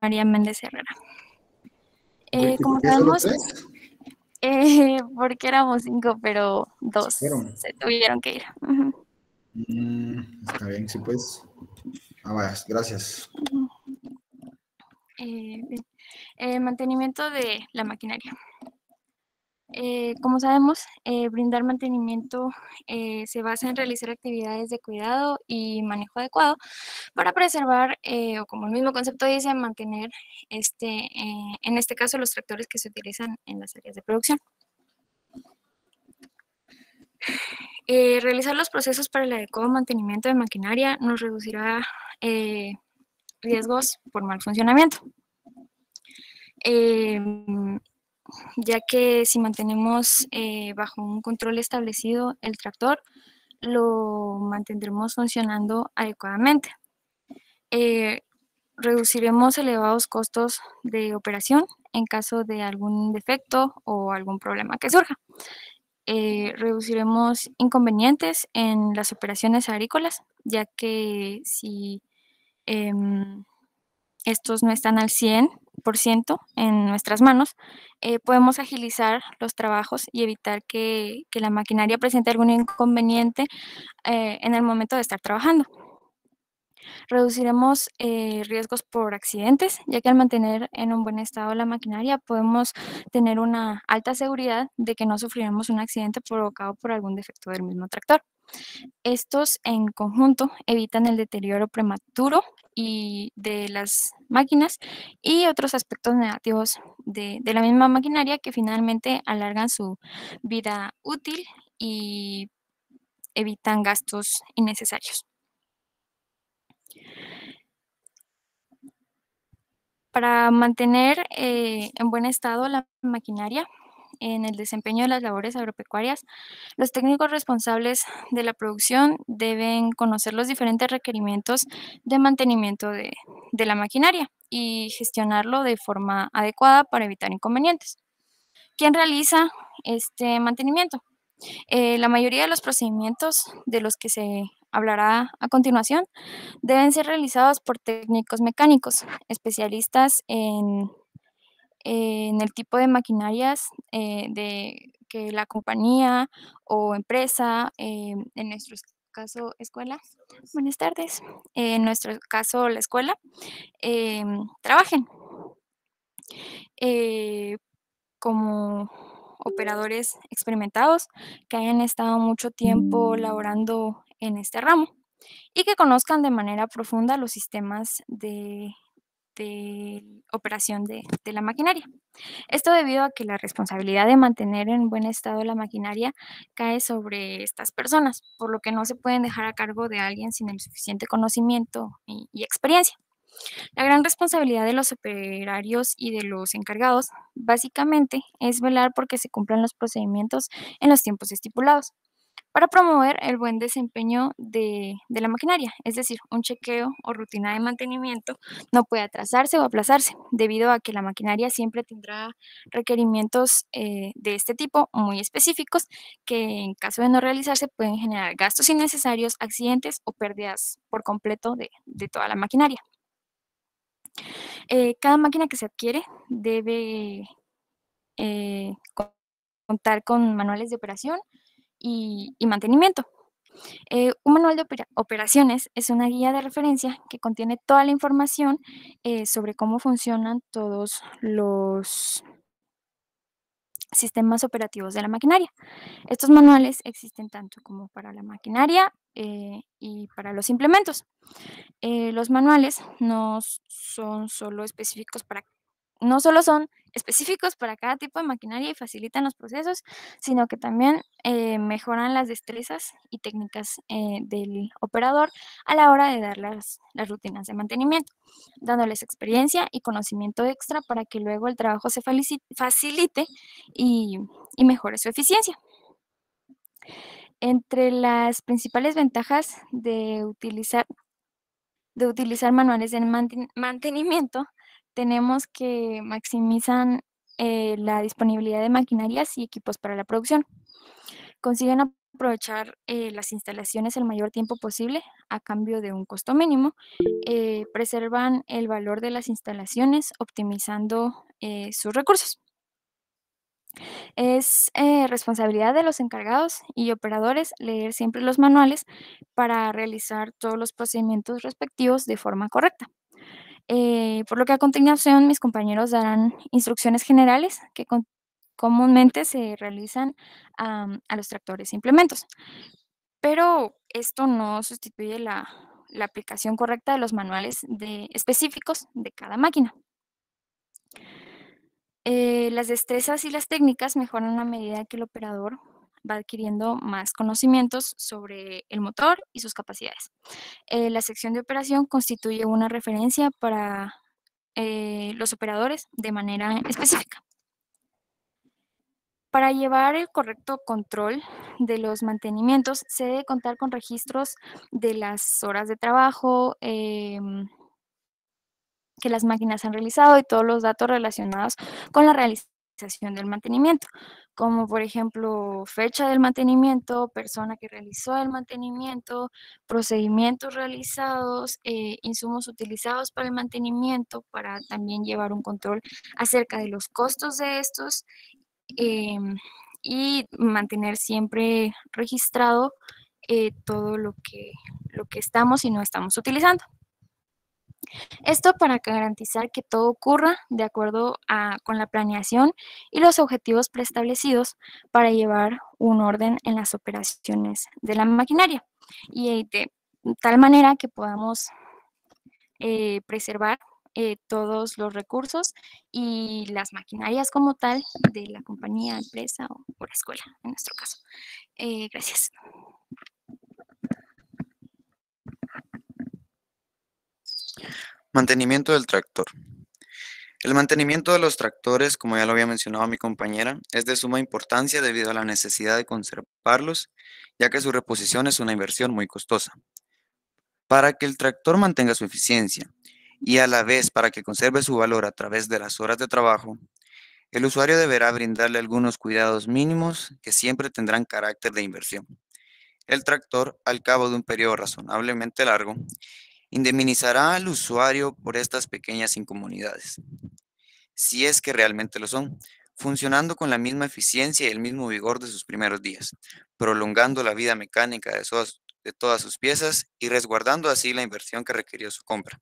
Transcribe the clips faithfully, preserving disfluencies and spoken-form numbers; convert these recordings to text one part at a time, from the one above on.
María Méndez Herrera. Eh, ¿Y como por qué solo sabemos, tres? eh, porque éramos cinco, pero Se dos fueron. se tuvieron que ir. Ujú, Mm, está bien, sí, pues. Ah, vaya, gracias. ujú. Eh, bien. Eh, mantenimiento de la maquinaria. Eh, como sabemos, eh, brindar mantenimiento eh, se basa en realizar actividades de cuidado y manejo adecuado para preservar, eh, o como el mismo concepto dice, mantener, este, eh, en este caso, los tractores que se utilizan en las áreas de producción. Eh, realizar los procesos para el adecuado mantenimiento de maquinaria nos reducirá eh, riesgos por mal funcionamiento. Eh, ya que si mantenemos eh, bajo un control establecido el tractor, lo mantendremos funcionando adecuadamente. Eh, reduciremos elevados costos de operación en caso de algún defecto o algún problema que surja. Eh, reduciremos inconvenientes en las operaciones agrícolas, ya que si eh, estos no están al cien por ciento en nuestras manos, eh, podemos agilizar los trabajos y evitar que, que la maquinaria presente algún inconveniente eh, en el momento de estar trabajando. Reduciremos eh, riesgos por accidentes, ya que al mantener en un buen estado la maquinaria podemos tener una alta seguridad de que no sufriremos un accidente provocado por algún defecto del mismo tractor. Estos en conjunto evitan el deterioro prematuro y de las máquinas y otros aspectos negativos de, de la misma maquinaria que finalmente alargan su vida útil y evitan gastos innecesarios. Para mantener eh, en buen estado la maquinaria en el desempeño de las labores agropecuarias, los técnicos responsables de la producción deben conocer los diferentes requerimientos de mantenimiento de, de la maquinaria y gestionarlo de forma adecuada para evitar inconvenientes. ¿Quién realiza este mantenimiento? Eh, la mayoría de los procedimientos de los que se hablará a continuación deben ser realizados por técnicos mecánicos, especialistas en, en el tipo de maquinarias eh, de que la compañía o empresa, eh, en nuestro caso escuela, buenas tardes, eh, en nuestro caso la escuela, eh, trabajen eh, como operadores experimentados que hayan estado mucho tiempo laborando en este ramo y que conozcan de manera profunda los sistemas de, de operación de, de, la maquinaria. Esto debido a que la responsabilidad de mantener en buen estado la maquinaria cae sobre estas personas, por lo que no se pueden dejar a cargo de alguien sin el suficiente conocimiento y, y experiencia. La gran responsabilidad de los operarios y de los encargados, básicamente, es velar porque se cumplan los procedimientos en los tiempos estipulados para promover el buen desempeño de, de, la maquinaria, es decir, un chequeo o rutina de mantenimiento no puede atrasarse o aplazarse, debido a que la maquinaria siempre tendrá requerimientos eh, de este tipo muy específicos que en caso de no realizarse pueden generar gastos innecesarios, accidentes o pérdidas por completo de, de toda la maquinaria. Eh, cada máquina que se adquiere debe eh, contar con manuales de operación y, y mantenimiento. Eh, un manual de opera operaciones es una guía de referencia que contiene toda la información eh, sobre cómo funcionan todos los sistemas operativos de la maquinaria. Estos manuales existen tanto como para la maquinaria eh, y para los implementos. Eh, los manuales no son solo específicos para no solo son específicos para cada tipo de maquinaria y facilitan los procesos, sino que también eh, mejoran las destrezas y técnicas eh, del operador a la hora de dar las, las rutinas de mantenimiento, dándoles experiencia y conocimiento extra para que luego el trabajo se facilite y, y mejore su eficiencia. Entre las principales ventajas de utilizar de utilizar manuales de mantenimiento, tenemos que maximizan eh, la disponibilidad de maquinarias y equipos para la producción. Consiguen aprovechar eh, las instalaciones el mayor tiempo posible a cambio de un costo mínimo. Eh, preservan el valor de las instalaciones optimizando eh, sus recursos. Es eh, responsabilidad de los encargados y operadores leer siempre los manuales para realizar todos los procedimientos respectivos de forma correcta. Eh, por lo que a continuación mis compañeros darán instrucciones generales que con- comúnmente se realizan am, a los tractores e implementos. Pero esto no sustituye la, la aplicación correcta de los manuales de, específicos de cada máquina. Eh, las destrezas y las técnicas mejoran a medida que el operador va adquiriendo más conocimientos sobre el motor y sus capacidades. Eh, la sección de operación constituye una referencia para eh, los operadores de manera específica. Para llevar el correcto control de los mantenimientos, se debe contar con registros de las horas de trabajo em, que las máquinas han realizado y todos los datos relacionados con la realización del mantenimiento, como por ejemplo fecha del mantenimiento, persona que realizó el mantenimiento, procedimientos realizados, eh, insumos utilizados para el mantenimiento, para también llevar un control acerca de los costos de estos em, y mantener siempre registrado eh, todo lo que, lo que estamos y no estamos utilizando. Esto para garantizar que todo ocurra de acuerdo a, con la planeación y los objetivos preestablecidos para llevar un orden en las operaciones de la maquinaria y de tal manera que podamos eh, preservar eh, todos los recursos y las maquinarias como tal de la compañía, empresa o, o la escuela, en nuestro caso. Eh, gracias. Mantenimiento del tractor. El mantenimiento de los tractores, como ya lo había mencionado mi compañera, es de suma importancia debido a la necesidad de conservarlos, ya que su reposición es una inversión muy costosa. Para que el tractor mantenga su eficiencia y a la vez para que conserve su valor a través de las horas de trabajo, el usuario deberá brindarle algunos cuidados mínimos que siempre tendrán carácter de inversión. El tractor, al cabo de un periodo razonablemente largo, indemnizará al usuario por estas pequeñas incomodidades, si es que realmente lo son, funcionando con la misma eficiencia y el mismo vigor de sus primeros días, prolongando la vida mecánica de, sus- de todas sus piezas y resguardando así la inversión que requirió su compra.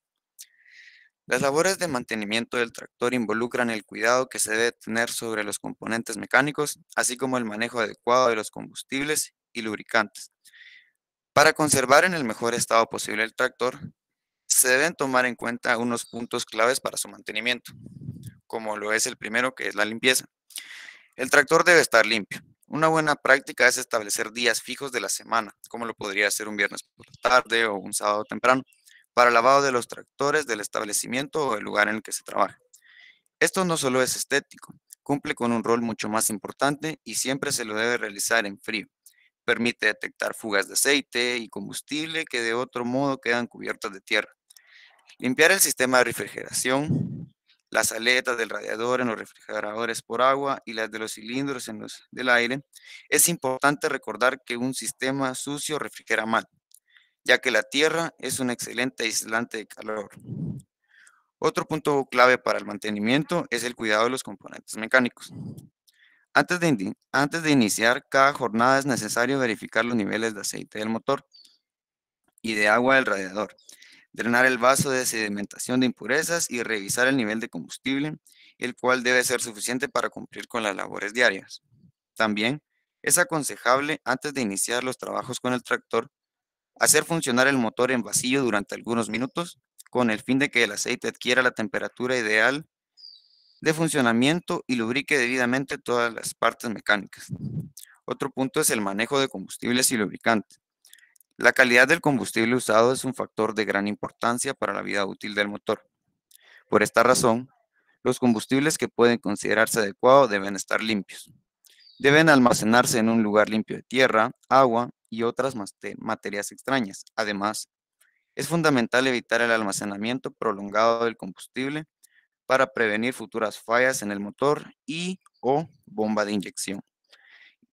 Las labores de mantenimiento del tractor involucran el cuidado que se debe tener sobre los componentes mecánicos, así como el manejo adecuado de los combustibles y lubricantes. Para conservar en el mejor estado posible el tractor, se deben tomar en cuenta unos puntos claves para su mantenimiento, como lo es el primero, que es la limpieza. El tractor debe estar limpio. Una buena práctica es establecer días fijos de la semana, como lo podría ser un viernes por la tarde o un sábado temprano, para lavado de los tractores del establecimiento o el lugar en el que se trabaja. Esto no solo es estético, cumple con un rol mucho más importante y siempre se lo debe realizar en frío. Permite detectar fugas de aceite y combustible que de otro modo quedan cubiertas de tierra. Limpiar el sistema de refrigeración, las aletas del radiador en los refrigeradores por agua y las de los cilindros en los del aire. Es importante recordar que un sistema sucio refrigera mal, ya que la tierra es un excelente aislante de calor. Otro punto clave para el mantenimiento es el cuidado de los componentes mecánicos. Antes de, indi- antes de iniciar cada jornada es necesario verificar los niveles de aceite del motor y de agua del radiador, drenar el vaso de sedimentación de impurezas y revisar el nivel de combustible, el cual debe ser suficiente para cumplir con las labores diarias. También es aconsejable, antes de iniciar los trabajos con el tractor, hacer funcionar el motor en vacío durante algunos minutos con el fin de que el aceite adquiera la temperatura ideal de funcionamiento y lubrique debidamente todas las partes mecánicas. Otro punto es el manejo de combustibles y lubricantes. La calidad del combustible usado es un factor de gran importancia para la vida útil del motor. Por esta razón, los combustibles que pueden considerarse adecuados deben estar limpios. Deben almacenarse en un lugar limpio de tierra, agua y otras mate- materias extrañas. Además, es fundamental evitar el almacenamiento prolongado del combustible para prevenir futuras fallas en el motor y o bomba de inyección.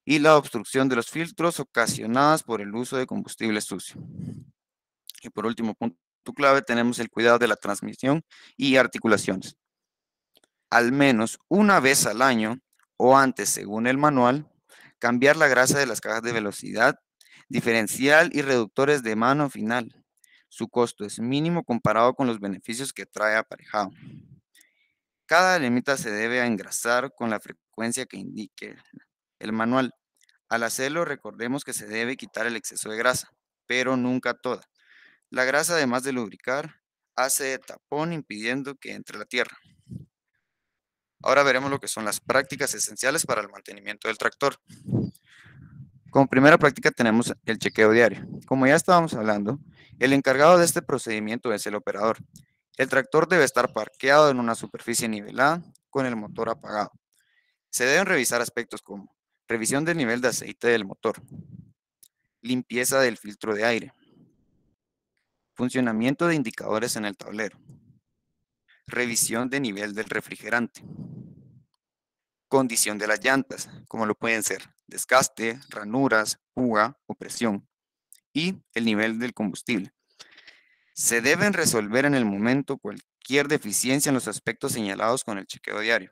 y la obstrucción de los filtros ocasionadas por el uso de combustible sucio. Y por último, punto clave, tenemos el cuidado de la transmisión y articulaciones. Al menos una vez al año o antes, según el manual, cambiar la grasa de las cajas de velocidad, diferencial y reductores de mano final. Su costo es mínimo comparado con los beneficios que trae aparejado. Cada alemita se debe engrasar con la frecuencia que indique el manual. Al hacerlo, recordemos que se debe quitar el exceso de grasa, pero nunca toda. La grasa, además de lubricar, hace de tapón impidiendo que entre la tierra. Ahora veremos lo que son las prácticas esenciales para el mantenimiento del tractor. Como primera práctica tenemos el chequeo diario. Como ya estábamos hablando, el encargado de este procedimiento es el operador. El tractor debe estar parqueado en una superficie nivelada con el motor apagado. Se deben revisar aspectos como revisión del nivel de aceite del motor, limpieza del filtro de aire, funcionamiento de indicadores en el tablero, revisión de nivel del refrigerante, condición de las llantas, como lo pueden ser desgaste, ranuras, fuga o presión, y el nivel del combustible. Se deben resolver en el momento cualquier deficiencia en los aspectos señalados con el chequeo diario.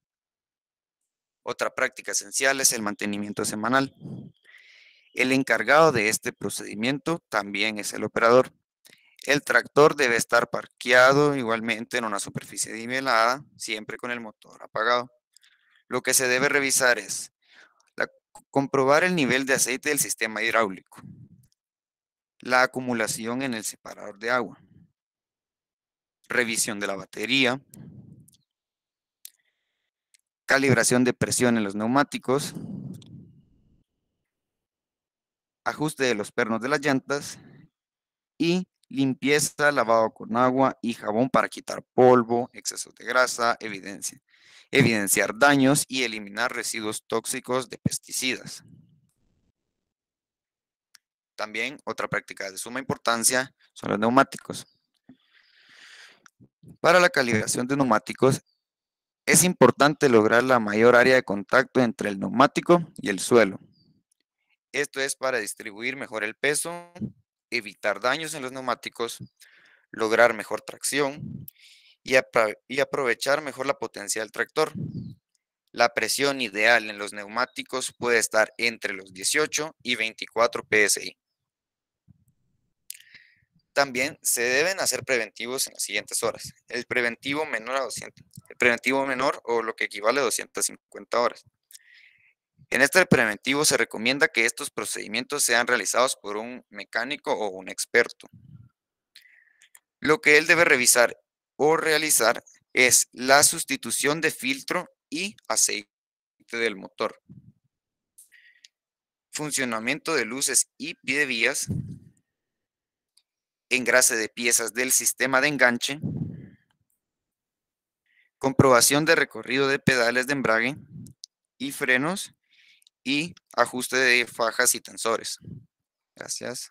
Otra práctica esencial es el mantenimiento semanal. El encargado de este procedimiento también es el operador. El tractor debe estar parqueado igualmente en una superficie nivelada, siempre con el motor apagado. Lo que se debe revisar es la, comprobar el nivel de aceite del sistema hidráulico, la acumulación en el separador de agua, revisión de la batería, calibración de presión en los neumáticos, ajuste de los pernos de las llantas y limpieza, lavado con agua y jabón para quitar polvo, excesos de grasa, evidencia, evidenciar daños y eliminar residuos tóxicos de pesticidas. También otra práctica de suma importancia son los neumáticos. Para la calibración de neumáticos es importante lograr la mayor área de contacto entre el neumático y el suelo. Esto es para distribuir mejor el peso, evitar daños en los neumáticos, lograr mejor tracción y, apro- y aprovechar mejor la potencia del tractor. La presión ideal en los neumáticos puede estar entre los dieciocho y veinticuatro P S I. También se deben hacer preventivos en las siguientes horas. El preventivo menor a doscientas, el preventivo menor o lo que equivale a doscientas cincuenta horas. En este preventivo se recomienda que estos procedimientos sean realizados por un mecánico o un experto. Lo que él debe revisar o realizar es la sustitución de filtro y aceite del motor, funcionamiento de luces y piedevías, engrase de piezas del sistema de enganche, comprobación de recorrido de pedales de embrague y frenos y ajuste de fajas y tensores. Gracias.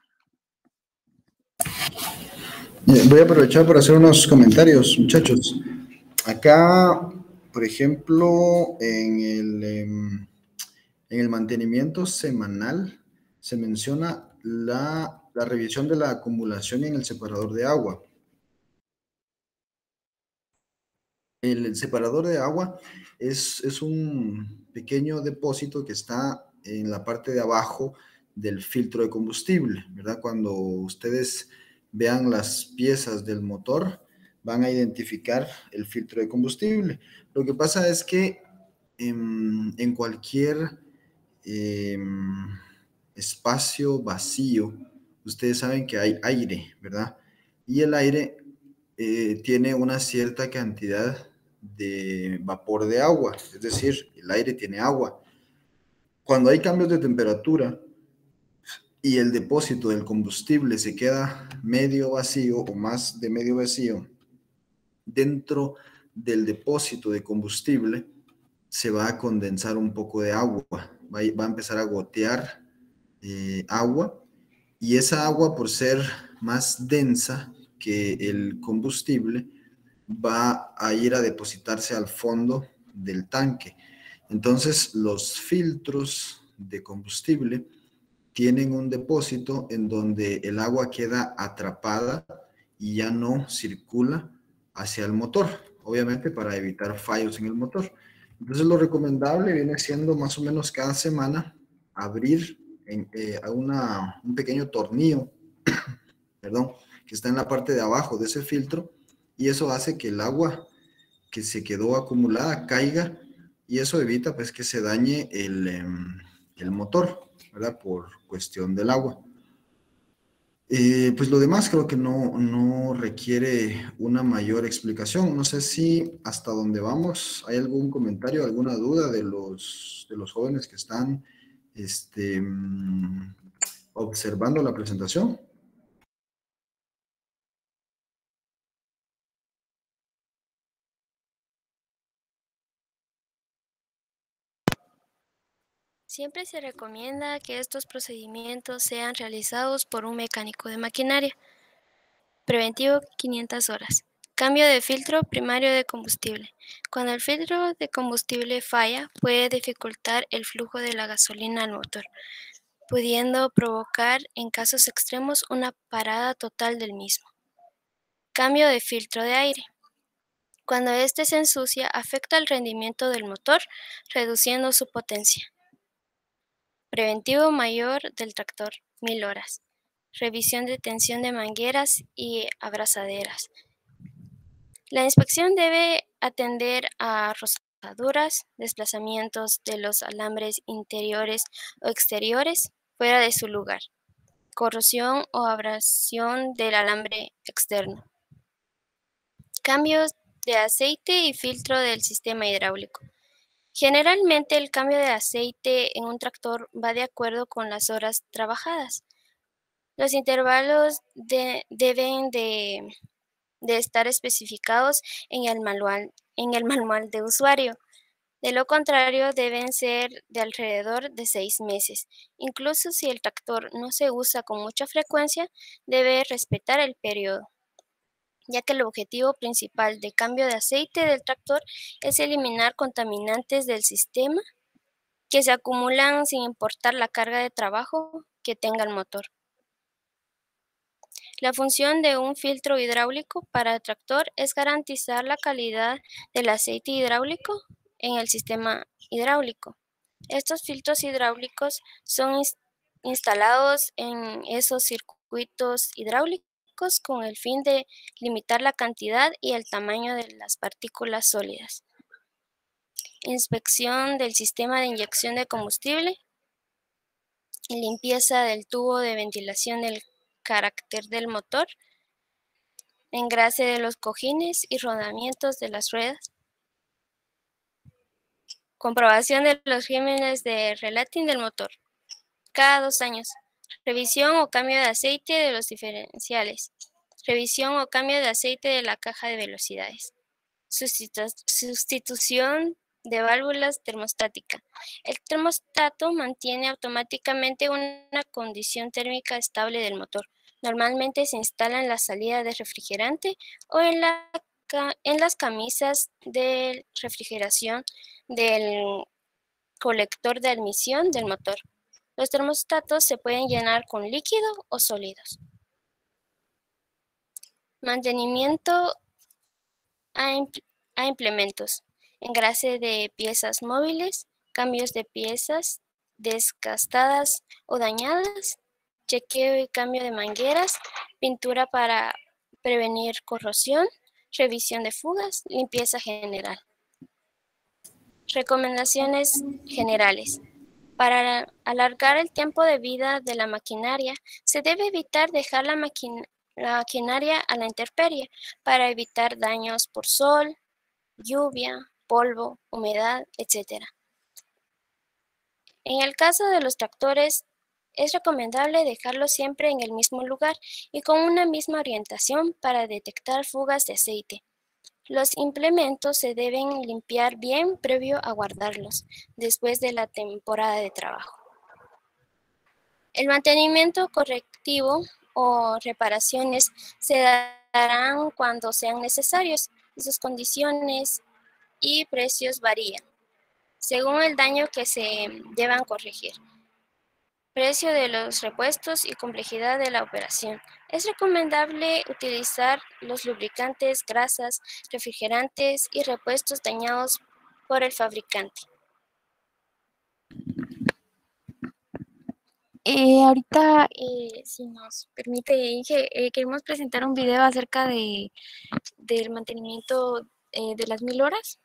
Eh, Voy a aprovechar para hacer unos comentarios, muchachos. Acá, por ejemplo, en el, em, en el mantenimiento semanal se menciona la, la revisión de la acumulación en el separador de agua. El separador de agua es, es un pequeño depósito que está en la parte de abajo del filtro de combustible, ¿verdad? Cuando ustedes vean las piezas del motor, van a identificar el filtro de combustible. Lo que pasa es que en, en cualquier eh, espacio vacío, ustedes saben que hay aire, ¿verdad? Y el aire eh, tiene una cierta cantidad de vapor de agua, es decir, el aire tiene agua. Cuando hay cambios de temperatura y el depósito del combustible se queda medio vacío o más de medio vacío, dentro del depósito de combustible se va a condensar un poco de agua, va a, va a empezar a gotear eh, agua, y esa agua, por ser más densa que el combustible, va a ir a depositarse al fondo del tanque. Entonces, los filtros de combustible tienen un depósito en donde el agua queda atrapada y ya no circula hacia el motor, obviamente para evitar fallos en el motor. Entonces lo recomendable viene siendo más o menos cada semana abrir en, eh, a una, un pequeño tornillo, perdón, que está en la parte de abajo de ese filtro, y eso hace que el agua que se quedó acumulada caiga, y eso evita pues que se dañe el, eh, el motor, ¿verdad? Por cuestión del agua. Eh, pues lo demás creo que no, no requiere una mayor explicación. No sé si hasta dónde vamos hay algún comentario, alguna duda de los, de los jóvenes que están este, mm, observando la presentación. Siempre se recomienda que estos procedimientos sean realizados por un mecánico de maquinaria. Preventivo quinientas horas. Cambio de filtro primario de combustible. Cuando el filtro de combustible falla, puede dificultar el flujo de la gasolina al motor, pudiendo provocar en casos extremos una parada total del mismo. Cambio de filtro de aire. Cuando éste se ensucia, afecta el rendimiento del motor, reduciendo su potencia. Preventivo mayor del tractor, mil horas. Revisión de tensión de mangueras y abrazaderas. La inspección debe atender a rozaduras, desplazamientos de los alambres interiores o exteriores fuera de su lugar, corrosión o abrasión del alambre externo. Cambios de aceite y filtro del sistema hidráulico. Generalmente el cambio de aceite en un tractor va de acuerdo con las horas trabajadas. Los intervalos de, deben de, de estar especificados en el, manual, en el manual de usuario. De lo contrario, deben ser de alrededor de seis meses. Incluso si el tractor no se usa con mucha frecuencia, debe respetar el periodo, ya que el objetivo principal de cambio de aceite del tractor es eliminar contaminantes del sistema que se acumulan sin importar la carga de trabajo que tenga el motor. La función de un filtro hidráulico para el tractor es garantizar la calidad del aceite hidráulico en el sistema hidráulico. Estos filtros hidráulicos son ins- instalados en esos circuitos hidráulicos con el fin de limitar la cantidad y el tamaño de las partículas sólidas. Inspección del sistema de inyección de combustible y limpieza del tubo de ventilación del carácter del motor, engrase de los cojines y rodamientos de las ruedas, comprobación de los regímenes de relating del motor cada dos años, revisión o cambio de aceite de los diferenciales, revisión o cambio de aceite de la caja de velocidades, Sustitu- sustitución de válvulas termostática. El termostato mantiene automáticamente una condición térmica estable del motor. Normalmente se instala en la salida de refrigerante o en, la, en las camisas de refrigeración del colector de admisión del motor. Los termostatos se pueden llenar con líquido o sólidos. Mantenimiento a, impl a implementos. Engrase de piezas móviles, cambios de piezas desgastadas o dañadas, chequeo y cambio de mangueras, pintura para prevenir corrosión, revisión de fugas, limpieza general. Recomendaciones generales. Para alargar el tiempo de vida de la maquinaria, se debe evitar dejar la, la maquinaria a la intemperie para evitar daños por sol, lluvia, polvo, humedad, etcétera. En el caso de los tractores, es recomendable dejarlos siempre en el mismo lugar y con una misma orientación para detectar fugas de aceite. Los implementos se deben limpiar bien previo a guardarlos, después de la temporada de trabajo. El mantenimiento correctivo o reparaciones se darán cuando sean necesarios y sus condiciones y precios varían. según el daño que se deban corregir. Precio de los repuestos y complejidad de la operación. Es recomendable utilizar los lubricantes, grasas, refrigerantes y repuestos dañados por el fabricante. Eh, ahorita, eh, si nos permite, Inge, eh, queremos presentar un video acerca de, del mantenimiento eh, de las mil horas.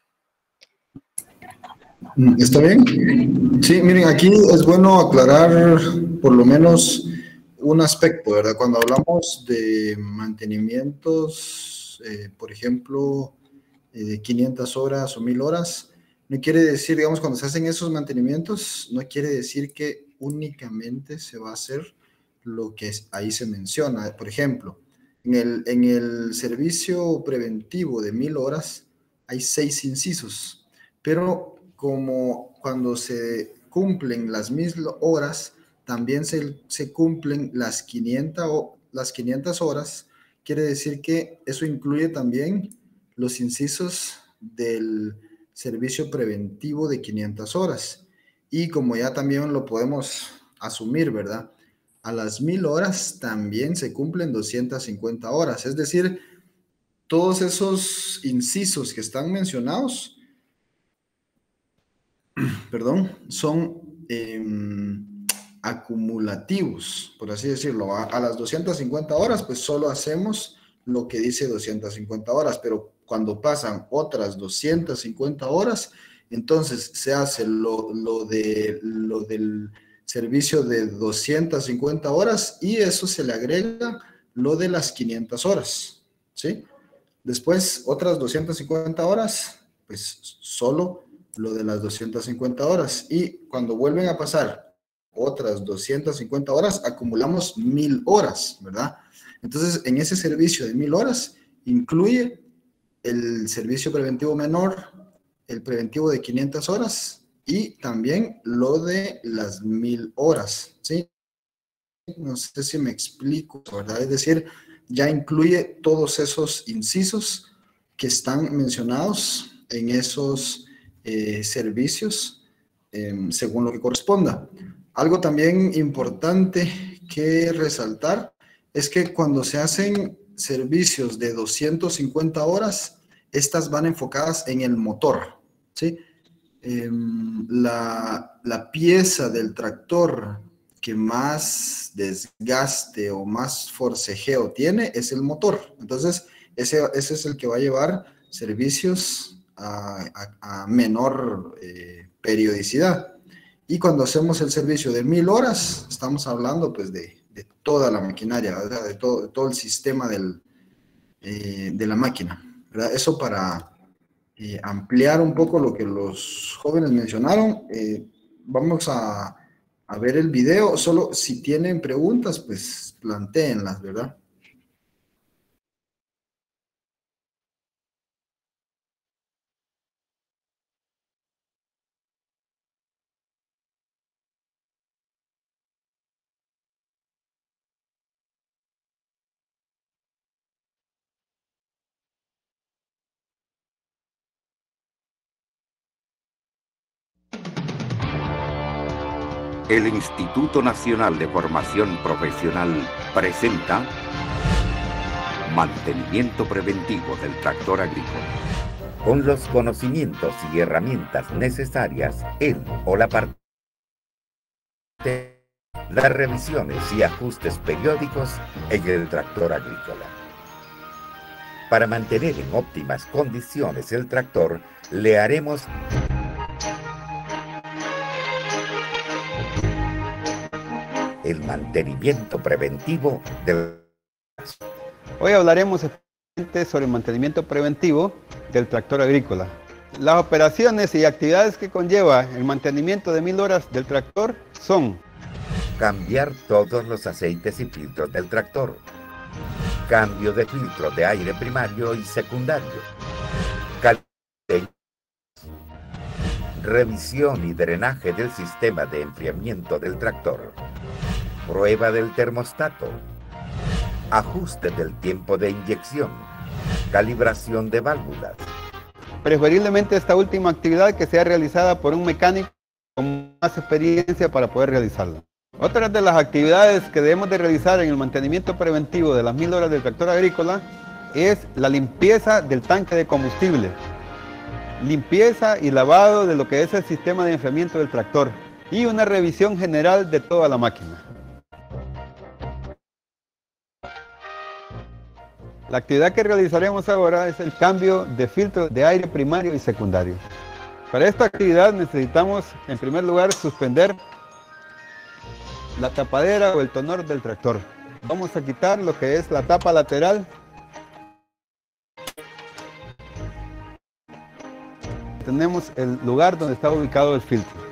¿Está bien? Sí, miren, aquí es bueno aclarar por lo menos un aspecto, ¿verdad? Cuando hablamos de mantenimientos, eh, por ejemplo, eh, de quinientas horas o mil horas, no quiere decir, digamos, cuando se hacen esos mantenimientos, no quiere decir que únicamente se va a hacer lo que ahí se menciona. Por ejemplo, en el, en el servicio preventivo de mil horas hay seis incisos, pero como cuando se cumplen las mil horas, también se, se cumplen las quinientas, las quinientas horas, quiere decir que eso incluye también los incisos del servicio preventivo de quinientas horas. Y como ya también lo podemos asumir, ¿verdad? A las mil horas también se cumplen doscientas cincuenta horas. Es decir, todos esos incisos que están mencionados, perdón, son eh, acumulativos, por así decirlo. A, a las doscientas cincuenta horas, pues solo hacemos lo que dice doscientas cincuenta horas, pero cuando pasan otras doscientas cincuenta horas, entonces se hace lo, lo, de, lo del servicio de doscientas cincuenta horas y eso se le agrega lo de las quinientas horas, ¿sí? Después, otras doscientas cincuenta horas, pues solo lo de las doscientas cincuenta horas. Y cuando vuelven a pasar otras doscientas cincuenta horas, acumulamos mil horas, ¿verdad? Entonces, en ese servicio de mil horas, incluye el servicio preventivo menor, el preventivo de quinientas horas y también lo de las mil horas, ¿sí? No sé si me explico, ¿verdad? Es decir, ya incluye todos esos incisos que están mencionados en esos eh, servicios eh, según lo que corresponda. Algo también importante que resaltar es que cuando se hacen servicios de doscientas cincuenta horas, estas van enfocadas en el motor, ¿sí? Eh, la, la pieza del tractor que más desgaste o más forcejeo tiene es el motor. Entonces, ese, ese es el que va a llevar servicios a, a, a menor eh, periodicidad. Y cuando hacemos el servicio de mil horas, estamos hablando pues de, de toda la maquinaria, ¿verdad? De, todo, de todo el sistema del, eh, de la máquina, ¿verdad? Eso para eh, ampliar un poco lo que los jóvenes mencionaron. Eh, vamos a a ver el video. Solo si tienen preguntas, pues plantéenlas, ¿verdad? El Instituto Nacional de Formación Profesional presenta Mantenimiento Preventivo del Tractor Agrícola. Con los conocimientos y herramientas necesarias en o la parte, las revisiones y ajustes periódicos en el tractor agrícola. Para mantener en óptimas condiciones el tractor, le haremos el mantenimiento preventivo del... Hoy hablaremos sobre el mantenimiento preventivo del tractor agrícola. Las operaciones y actividades que conlleva el mantenimiento de mil horas del tractor son: cambiar todos los aceites y filtros del tractor, cambio de filtros de aire primario y secundario, revisión y drenaje del sistema de enfriamiento del tractor, prueba del termostato, ajuste del tiempo de inyección, calibración de válvulas, preferiblemente esta última actividad que sea realizada por un mecánico con más experiencia para poder realizarla. Otra de las actividades que debemos de realizar en el mantenimiento preventivo de las mil horas del tractor agrícola es la limpieza del tanque de combustible, limpieza y lavado de lo que es el sistema de enfriamiento del tractor y una revisión general de toda la máquina. La actividad que realizaremos ahora es el cambio de filtro de aire primario y secundario. Para esta actividad necesitamos, en primer lugar, suspender la tapadera o el tonor del tractor. Vamos a quitar lo que es la tapa lateral. Tenemos el lugar donde está ubicado el filtro.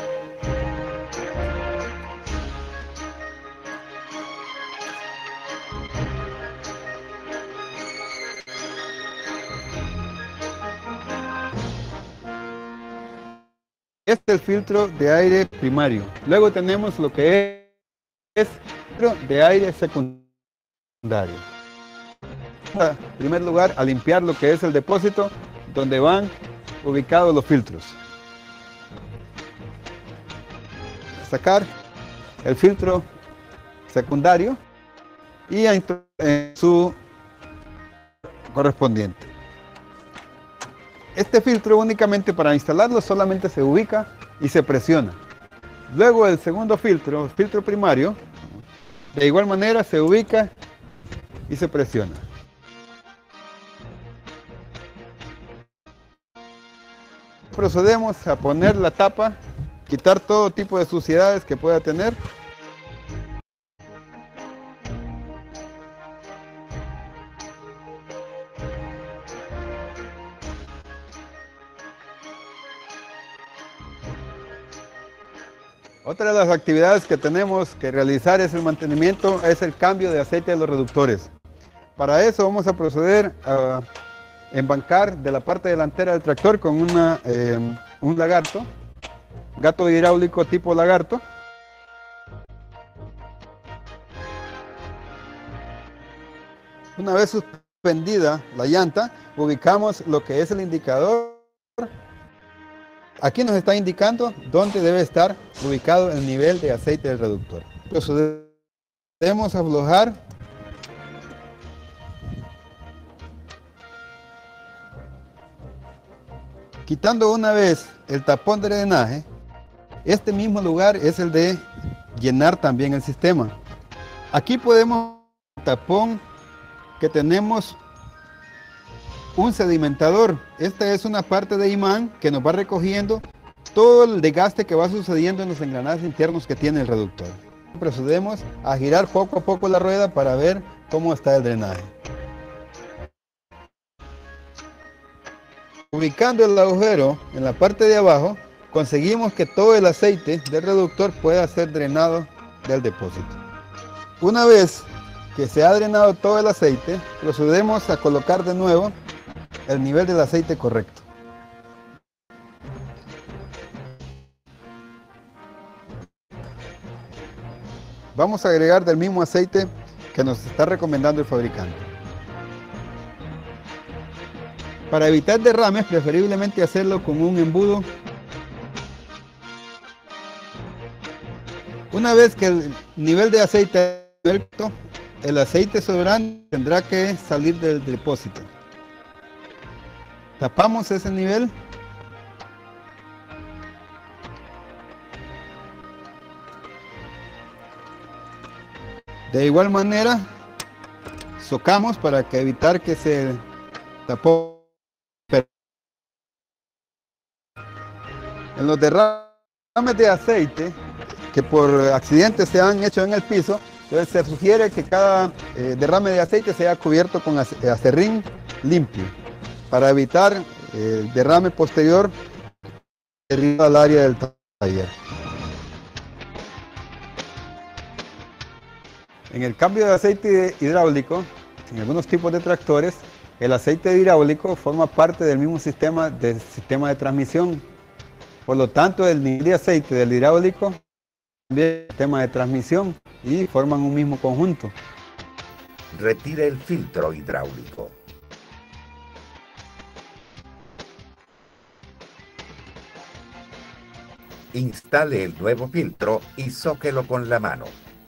Este es el filtro de aire primario. Luego tenemos lo que es el filtro de aire secundario. En primer lugar, a limpiar lo que es el depósito donde van ubicados los filtros. A sacar el filtro secundario y a en su correspondiente. Este filtro únicamente para instalarlo solamente se ubica y se presiona. Luego el segundo filtro, el filtro primario, de igual manera se ubica y se presiona. Procedemos a poner la tapa, quitar todo tipo de suciedades que pueda tener. Otra de las actividades que tenemos que realizar es el mantenimiento, es el cambio de aceite de los reductores. Para eso vamos a proceder a embancar de la parte delantera del tractor con una, eh, un lagarto, gato hidráulico tipo lagarto. Una vez suspendida la llanta, ubicamos lo que es el indicador. Aquí nos está indicando dónde debe estar ubicado el nivel de aceite del reductor. Procedemos a aflojar quitando una vez el tapón de drenaje. Este mismo lugar es el de llenar también el sistema. Aquí podemos el tapón que tenemos un sedimentador. Esta es una parte de imán que nos va recogiendo todo el desgaste que va sucediendo en los engranajes internos que tiene el reductor. Procedemos a girar poco a poco la rueda para ver cómo está el drenaje. Ubicando el agujero en la parte de abajo, conseguimos que todo el aceite del reductor pueda ser drenado del depósito. Una vez que se ha drenado todo el aceite, procedemos a colocar de nuevo el nivel del aceite correcto. Vamos a agregar del mismo aceite que nos está recomendando el fabricante. Para evitar derrames, preferiblemente hacerlo con un embudo. Una vez que el nivel de aceite es alto, el aceite sobrante tendrá que salir del depósito. Tapamos ese nivel. De igual manera, socamos para que evitar que se tapó. En los derrames de aceite que por accidente se han hecho en el piso, entonces se sugiere que cada eh, derrame de aceite sea cubierto con acerrín limpio, para evitar eh, el derrame posterior al área del taller. En el cambio de aceite hidráulico, en algunos tipos de tractores, el aceite hidráulico forma parte del mismo sistema de sistema de transmisión. Por lo tanto, el nivel de aceite del hidráulico también es el sistema de transmisión y forman un mismo conjunto. Retire el filtro hidráulico. Instale el nuevo filtro y zóquelo con la mano.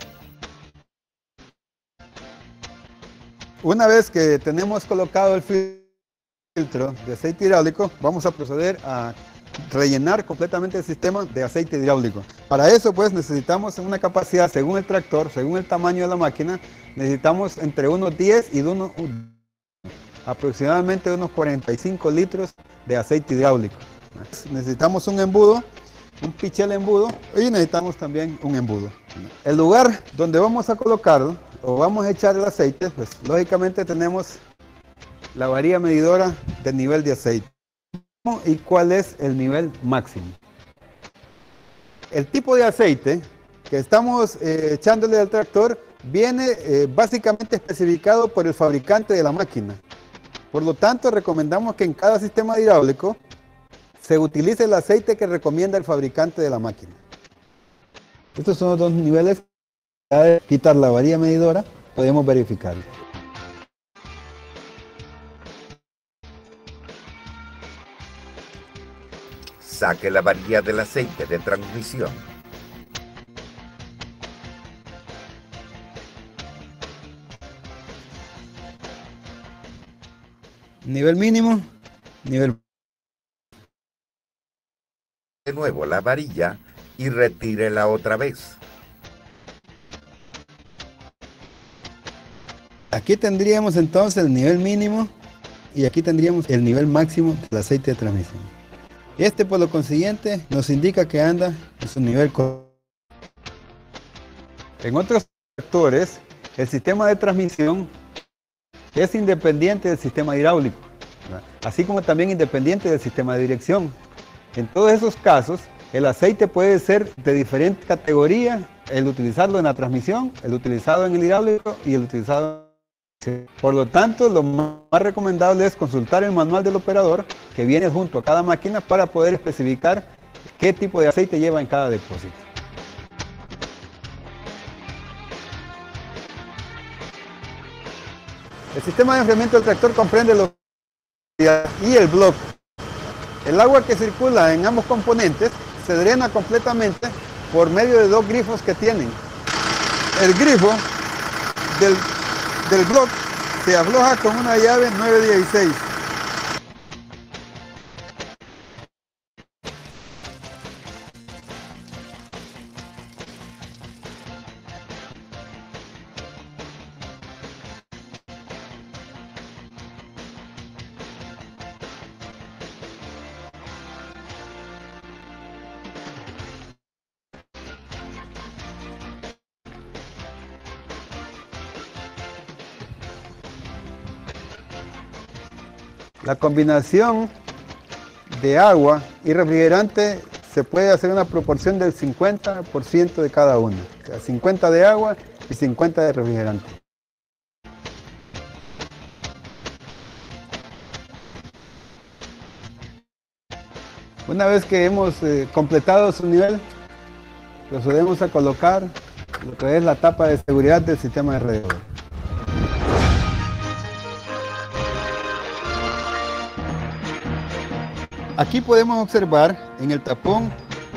Una vez que tenemos colocado el filtro de aceite hidráulico, vamos a proceder a rellenar completamente el sistema de aceite hidráulico. Para eso pues necesitamos una capacidad, según el tractor, según el tamaño de la máquina, necesitamos entre unos diez y de unos, aproximadamente unos cuarenta y cinco litros de aceite hidráulico. Necesitamos un embudo, un pichel embudo, y necesitamos también un embudo. El lugar donde vamos a colocarlo o vamos a echar el aceite, pues lógicamente tenemos la varilla medidora del nivel de aceite. ¿Y cuál es el nivel máximo? El tipo de aceite que estamos eh, echándole al tractor viene eh, básicamente especificado por el fabricante de la máquina. Por lo tanto, recomendamos que en cada sistema hidráulico se utilice el aceite que recomienda el fabricante de la máquina. Estos son los dos niveles. Al quitar la varilla medidora, podemos verificarlo. Saque la varilla del aceite de transmisión. Nivel mínimo, nivel... De nuevo la varilla y retírela otra vez. Aquí tendríamos entonces el nivel mínimo y aquí tendríamos el nivel máximo del aceite de transmisión. Este, por lo consiguiente, nos indica que anda en su nivel correcto. En otros tractores, el sistema de transmisión es independiente del sistema hidráulico, ¿verdad? Así como también independiente del sistema de dirección. En todos esos casos, el aceite puede ser de diferente categoría, el utilizarlo en la transmisión, el utilizado en el hidráulico y el utilizado. Por lo tanto, lo más recomendable es consultar el manual del operador que viene junto a cada máquina para poder especificar qué tipo de aceite lleva en cada depósito. El sistema de enfriamiento del tractor comprende los y el bloque. El agua que circula en ambos componentes se drena completamente por medio de dos grifos que tienen. El grifo del del bloque se afloja con una llave nueve dieciséis. La combinación de agua y refrigerante se puede hacer una proporción del cincuenta por ciento de cada uno. cincuenta de agua y cincuenta de refrigerante. Una vez que hemos eh, completado su nivel, procedemos a colocar lo que es la tapa de seguridad del sistema de radiador. Aquí podemos observar en el tapón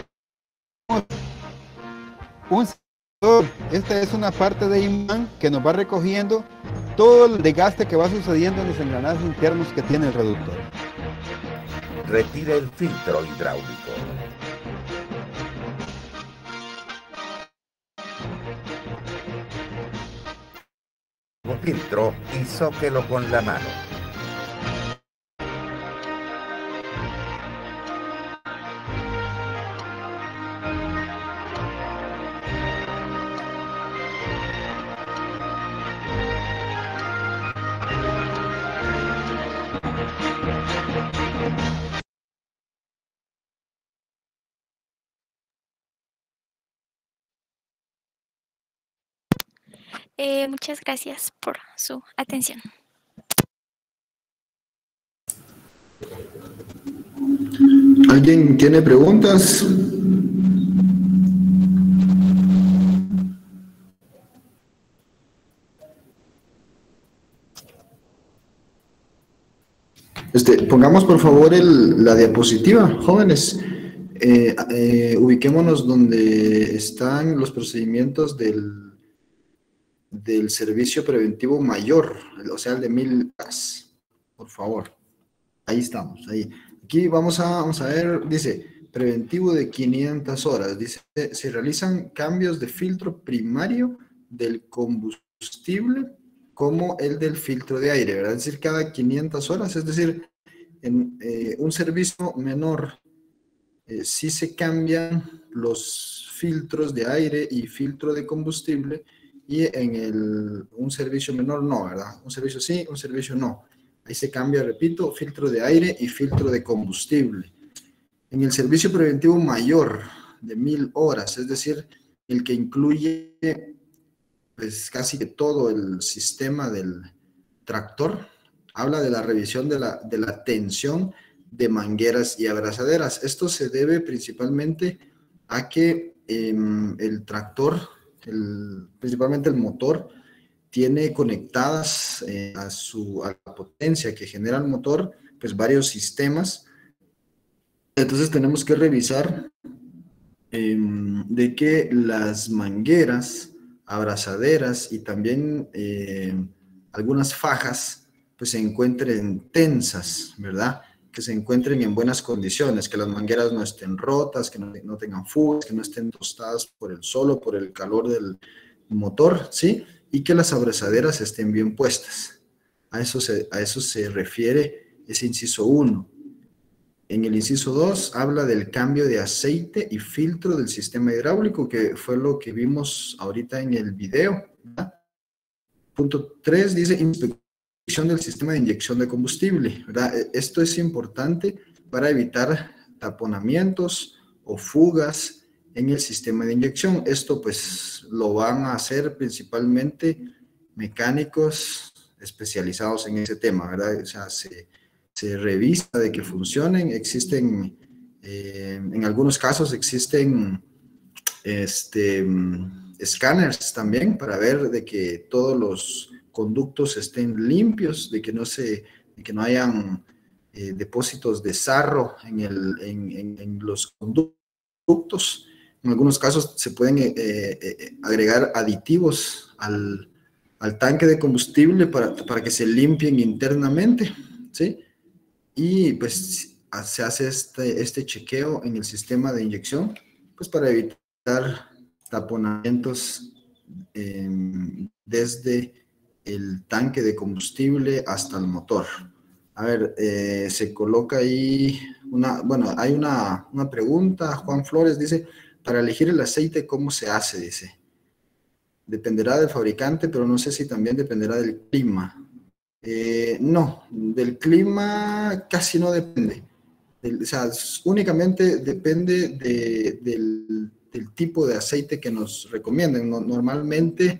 un sensor. Esta es una parte de imán que nos va recogiendo todo el desgaste que va sucediendo en los engranajes internos que tiene el reductor. Retire el filtro hidráulico. Un filtro y zóquelo con la mano. Eh, muchas gracias por su atención. ¿Alguien tiene preguntas? Este, pongamos por favor el, la diapositiva, jóvenes. eh, eh, ubiquémonos donde están los procedimientos del, del servicio preventivo mayor, o sea, el de mil horas, por favor. Ahí estamos, ahí. Aquí vamos a, vamos a ver, dice, preventivo de quinientas horas. Dice, se realizan cambios de filtro primario del combustible como el del filtro de aire, ¿verdad? Es decir, cada quinientas horas, es decir, en eh, un servicio menor eh, sí se cambian los filtros de aire y filtro de combustible, y en el, un servicio menor no, ¿verdad? Un servicio sí, un servicio no. Ahí se cambia, repito, filtro de aire y filtro de combustible. En el servicio preventivo mayor de mil horas, es decir, el que incluye pues casi que todo el sistema del tractor, habla de la revisión de la, de la tensión de mangueras y abrazaderas. Esto se debe principalmente a que eh, el tractor, el, principalmente el motor, tiene conectadas eh, a, su, a la potencia que genera el motor, pues varios sistemas. Entonces tenemos que revisar eh, de que las mangueras, abrazaderas y también eh, algunas fajas, pues se encuentren tensas, ¿verdad? Que se encuentren en buenas condiciones, que las mangueras no estén rotas, que no, no tengan fugas, que no estén tostadas por el sol o por el calor del motor, ¿sí? Y que las abrazaderas estén bien puestas. A eso se, a eso se refiere ese inciso uno. En el inciso dos habla del cambio de aceite y filtro del sistema hidráulico, que fue lo que vimos ahorita en el video, ¿verdad? Punto tres dice inspección del sistema de inyección de combustible, ¿verdad? Esto es importante para evitar taponamientos o fugas en el sistema de inyección. Esto pues lo van a hacer principalmente mecánicos especializados en ese tema, ¿verdad? O sea, se, se revisa de que funcionen. Existen, eh, en algunos casos existen este, escáneres también para ver de que todos los conductos estén limpios, de que no, se, de que no hayan eh, depósitos de sarro en, el, en, en, en los conductos. En algunos casos se pueden eh, eh, agregar aditivos al, al tanque de combustible para, para que se limpien internamente, ¿sí? Y pues se hace este, este chequeo en el sistema de inyección, pues para evitar taponamientos eh, desde el tanque de combustible hasta el motor. A ver, eh, se coloca ahí una, bueno, hay una, una pregunta. Juan Flores dice, para elegir el aceite, ¿cómo se hace? Dice, dependerá del fabricante, pero no sé si también dependerá del clima. Eh, no, del clima casi no depende. Del, o sea, únicamente depende de, del, del tipo de aceite que nos recomienden. No, normalmente,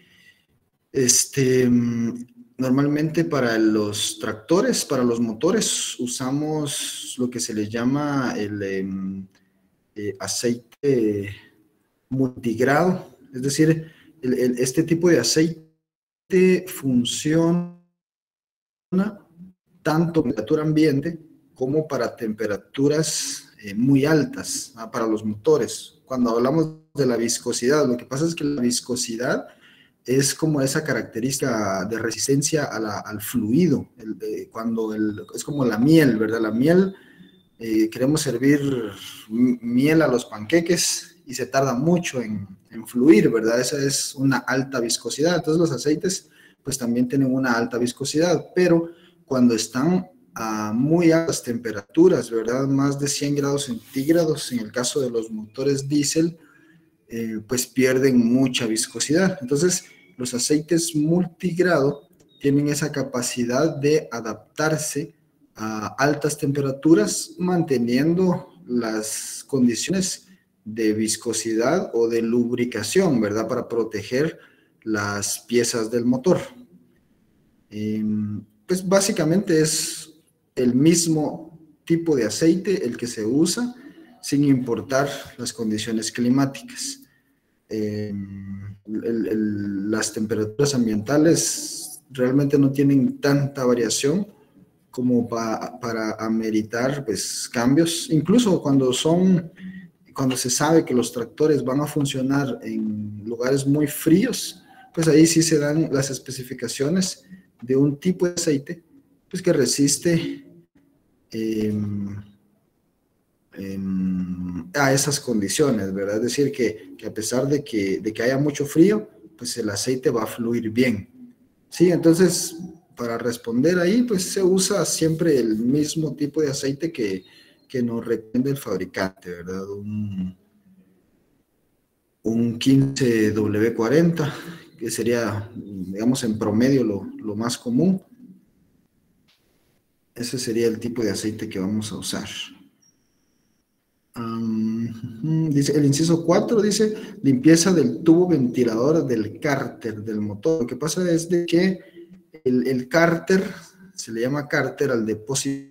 este, normalmente para los tractores, para los motores, usamos lo que se les llama el eh, eh, aceite multigrado. Es decir, el, el, este tipo de aceite funciona tanto a temperatura ambiente como para temperaturas eh, muy altas, ¿no? Para los motores. Cuando hablamos de la viscosidad, lo que pasa es que la viscosidad es como esa característica de resistencia a la, al fluido, el, eh, cuando el, es como la miel, ¿verdad? La miel, eh, queremos servir miel a los panqueques y se tarda mucho en, en fluir, ¿verdad? Esa es una alta viscosidad. Entonces los aceites pues también tienen una alta viscosidad, pero cuando están a muy altas temperaturas, ¿verdad? Más de cien grados centígrados, en el caso de los motores diésel, eh, pues pierden mucha viscosidad. Entonces, los aceites multigrado tienen esa capacidad de adaptarse a altas temperaturas, manteniendo las condiciones de viscosidad o de lubricación, ¿verdad? Para proteger las piezas del motor. Eh, pues básicamente es el mismo tipo de aceite el que se usa sin importar las condiciones climáticas. Eh, el, el, las temperaturas ambientales realmente no tienen tanta variación como pa, para ameritar pues, cambios, incluso cuando son, cuando se sabe que los tractores van a funcionar en lugares muy fríos, pues ahí sí se dan las especificaciones de un tipo de aceite pues, que resiste eh, eh, a esas condiciones, ¿verdad? Es decir, que, que a pesar de que, de que haya mucho frío, pues el aceite va a fluir bien. Sí, entonces, para responder ahí, pues se usa siempre el mismo tipo de aceite que, que nos recomienda el fabricante, ¿verdad? Un, un quince W cuarenta, que sería, digamos, en promedio lo, lo más común. Ese sería el tipo de aceite que vamos a usar. Um, dice, el inciso cuatro dice limpieza del tubo ventilador del cárter del motor. Lo que pasa es de que el, el cárter, se le llama cárter al depósito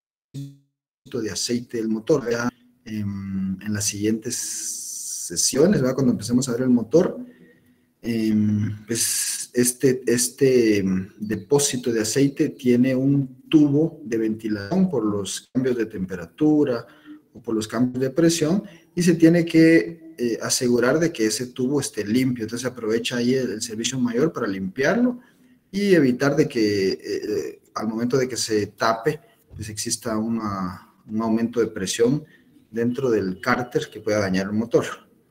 de aceite del motor. Ya, en, en las siguientes sesiones, ¿verdad? Cuando empecemos a ver el motor, eh, pues este, este depósito de aceite tiene un tubo de ventilación por los cambios de temperatura o por los cambios de presión, y se tiene que eh, asegurar de que ese tubo esté limpio. Entonces aprovecha ahí el, el servicio mayor para limpiarlo y evitar de que eh, al momento de que se tape, pues exista una, un aumento de presión dentro del cárter que pueda dañar el motor.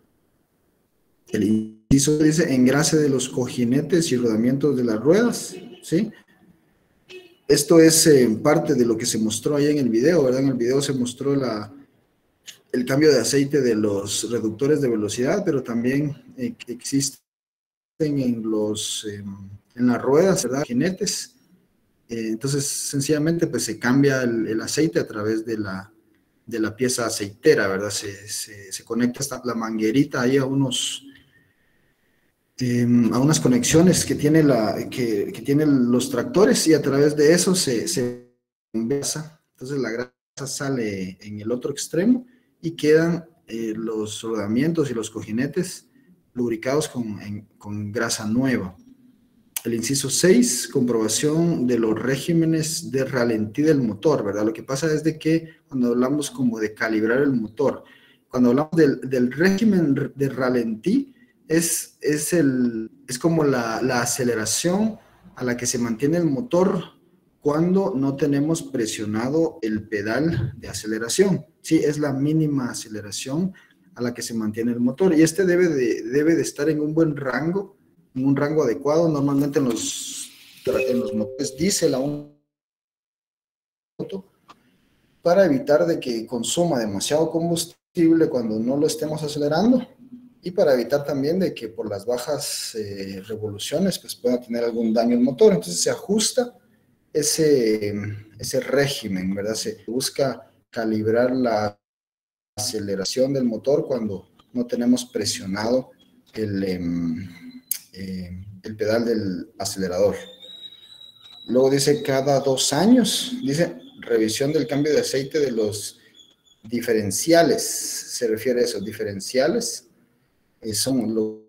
El inciso dice engrase de los cojinetes y rodamientos de las ruedas, ¿sí? Esto es eh, parte de lo que se mostró ahí en el video, ¿verdad? En el video se mostró la, el cambio de aceite de los reductores de velocidad, pero también eh, existen en, los, eh, en las ruedas, ¿verdad? Jinetes. Eh, entonces, sencillamente, pues se cambia el, el aceite a través de la, de la pieza aceitera, ¿verdad? Se, se, se conecta hasta la manguerita ahí a unos... Eh, a unas conexiones que, tiene la, que, que tienen los tractores, y a través de eso se, se engrasa. Entonces la grasa sale en el otro extremo y quedan eh, los rodamientos y los cojinetes lubricados con, en, con grasa nueva. El inciso seis, comprobación de los regímenes de ralentí del motor, ¿verdad? Lo que pasa es de que cuando hablamos como de calibrar el motor, cuando hablamos del, del régimen de ralentí, Es, es, el, es como la, la aceleración a la que se mantiene el motor cuando no tenemos presionado el pedal de aceleración. Sí, es la mínima aceleración a la que se mantiene el motor, y este debe de, debe de estar en un buen rango, en un rango adecuado. Normalmente en los, en los motores diésel aún, para evitar de que consuma demasiado combustible cuando no lo estemos acelerando, y para evitar también de que por las bajas eh, revoluciones pues pueda tener algún daño el motor. Entonces se ajusta ese, ese régimen, ¿verdad? Se busca calibrar la aceleración del motor cuando no tenemos presionado el, eh, eh, el pedal del acelerador. Luego dice cada dos años, dice revisión del cambio de aceite de los diferenciales. Se refiere a esos diferenciales. Son lo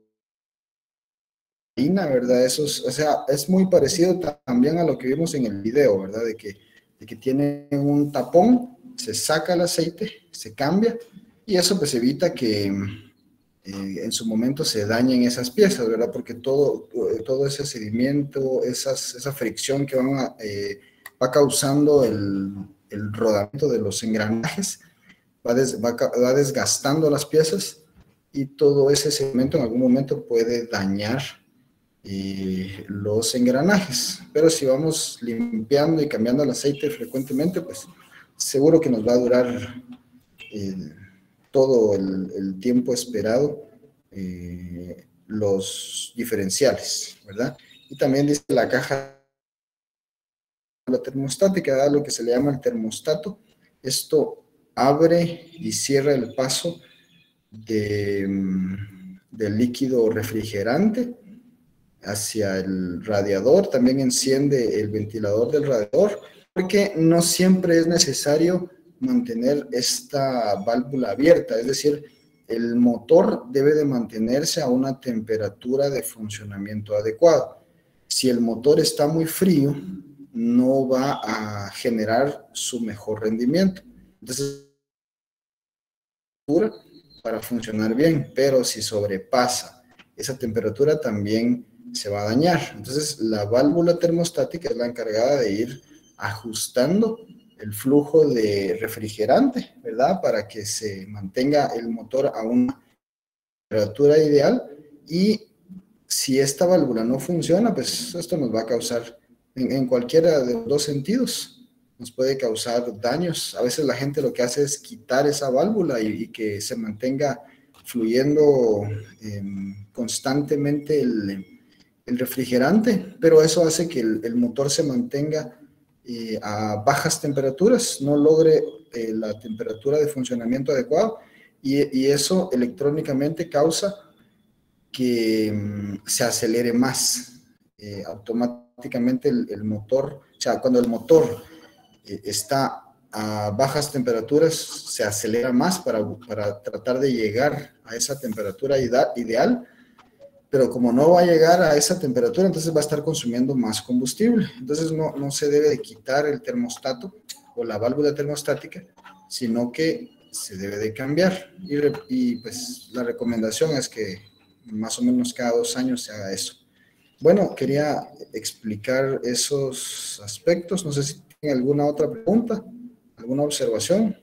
¿verdad? Eso es, o sea, es muy parecido también a lo que vimos en el video, ¿verdad? De que, de que tiene un tapón, se saca el aceite, se cambia, y eso pues evita que eh, en su momento se dañen esas piezas, ¿verdad? Porque todo, todo ese sedimento, esas, esa fricción que van a, eh, va causando el, el rodamiento de los engranajes, va, des, va, va desgastando las piezas, y todo ese segmento en algún momento puede dañar eh, los engranajes. Pero si vamos limpiando y cambiando el aceite frecuentemente, pues seguro que nos va a durar eh, todo el, el tiempo esperado eh, los diferenciales, ¿verdad? Y también dice la caja la termostática, ¿verdad? Lo que se le llama el termostato. Esto abre y cierra el paso De, del líquido refrigerante hacia el radiador. También enciende el ventilador del radiador, porque no siempre es necesario mantener esta válvula abierta, es decir, el motor debe de mantenerse a una temperatura de funcionamiento adecuado. Si el motor está muy frío, no va a generar su mejor rendimiento. Entonces, para funcionar bien, pero si sobrepasa esa temperatura también se va a dañar. Entonces, la válvula termostática es la encargada de ir ajustando el flujo de refrigerante, ¿verdad? Para que se mantenga el motor a una temperatura ideal, y si esta válvula no funciona, pues esto nos va a causar, en, en cualquiera de los dos sentidos, nos puede causar daños. A veces la gente lo que hace es quitar esa válvula y, y que se mantenga fluyendo eh, constantemente el, el refrigerante, pero eso hace que el, el motor se mantenga eh, a bajas temperaturas, no logre eh, la temperatura de funcionamiento adecuado, y, y eso electrónicamente causa que um, se acelere más. Eh, automáticamente el, el motor, o sea, cuando el motor eh, está a bajas temperaturas, se acelera más para, para tratar de llegar a esa temperatura ida, ideal, pero como no va a llegar a esa temperatura, entonces va a estar consumiendo más combustible. Entonces no, no se debe de quitar el termostato o la válvula termostática, sino que se debe de cambiar. Y, y pues la recomendación es que más o menos cada dos años se haga eso. Bueno, quería explicar esos aspectos. No sé si tienen alguna otra pregunta, alguna observación.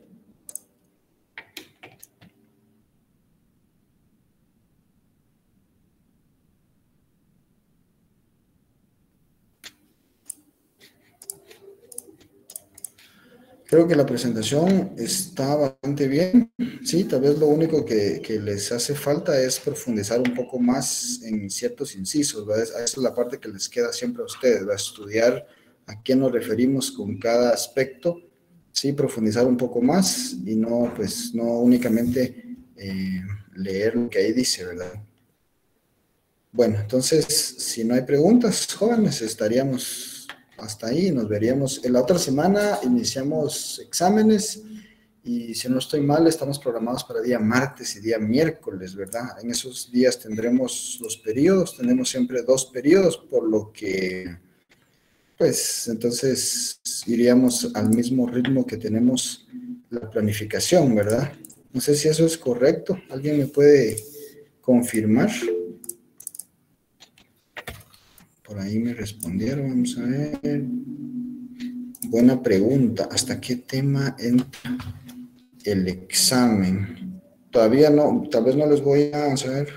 Creo que la presentación está bastante bien. Sí, tal vez lo único que, que les hace falta es profundizar un poco más en ciertos incisos, ¿verdad? Esa es la parte que les queda siempre a ustedes, ¿verdad? Estudiar a qué nos referimos con cada aspecto, sí, profundizar un poco más y no, pues, no únicamente eh, leer lo que ahí dice, ¿verdad? Bueno, entonces, si no hay preguntas, jóvenes, estaríamos hasta ahí. Nos veríamos en la otra semana. Iniciamos exámenes y, si no estoy mal, estamos programados para día martes y día miércoles, ¿verdad? En esos días tendremos los periodos, tenemos siempre dos periodos, por lo que, pues, entonces iríamos al mismo ritmo que tenemos la planificación, ¿verdad? No sé si eso es correcto. ¿Alguien me puede confirmar? Por ahí me respondieron, vamos a ver. Buena pregunta. ¿Hasta qué tema entra el examen? Todavía no, tal vez no les voy a saber.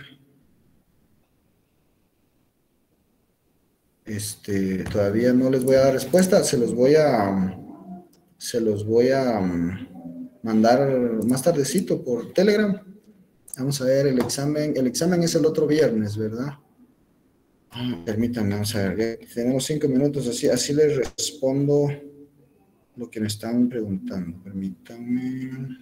Este, todavía no les voy a dar respuesta. Se los voy a, se los voy a mandar más tardecito por Telegram. Vamos a ver el examen. El examen es el otro viernes, ¿verdad? Permítanme, vamos a ver, tenemos cinco minutos, así, así les respondo lo que me están preguntando. Permítanme.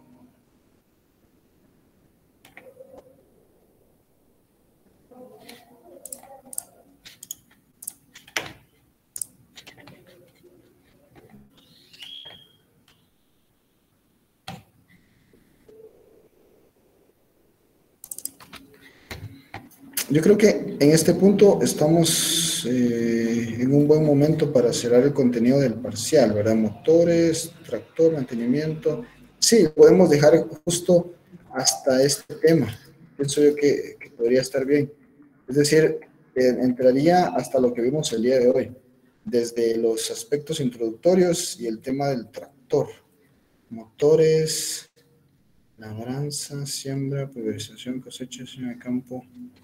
Yo creo que en este punto estamos eh, en un buen momento para cerrar el contenido del parcial, ¿verdad? Motores, tractor, mantenimiento. Sí, podemos dejar justo hasta este tema. Pienso yo que, que podría estar bien. Es decir, eh, entraría hasta lo que vimos el día de hoy, desde los aspectos introductorios y el tema del tractor. Motores, labranza, siembra, pulverización, cosecha, siembra de campo.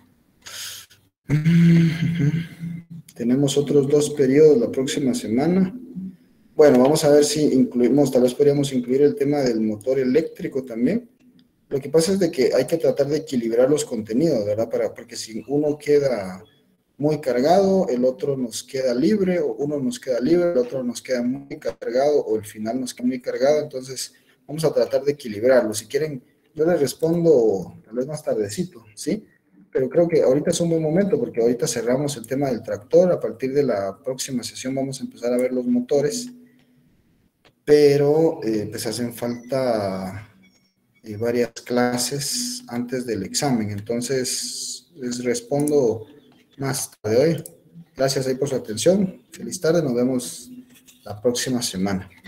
Tenemos otros dos periodos la próxima semana. Bueno, vamos a ver si incluimos, tal vez podríamos incluir el tema del motor eléctrico también. Lo que pasa es de que hay que tratar de equilibrar los contenidos, ¿verdad? Para, porque si uno queda muy cargado, el otro nos queda libre, o uno nos queda libre, el otro nos queda muy cargado, o el final nos queda muy cargado. Entonces, vamos a tratar de equilibrarlo. Si quieren, yo les respondo tal vez más tardecito, ¿sí? Pero creo que ahorita es un buen momento porque ahorita cerramos el tema del tractor. A partir de la próxima sesión vamos a empezar a ver los motores, pero eh, pues hacen falta eh, varias clases antes del examen. Entonces les respondo más tarde hoy. Gracias ahí por su atención. Feliz tarde. Nos vemos la próxima semana.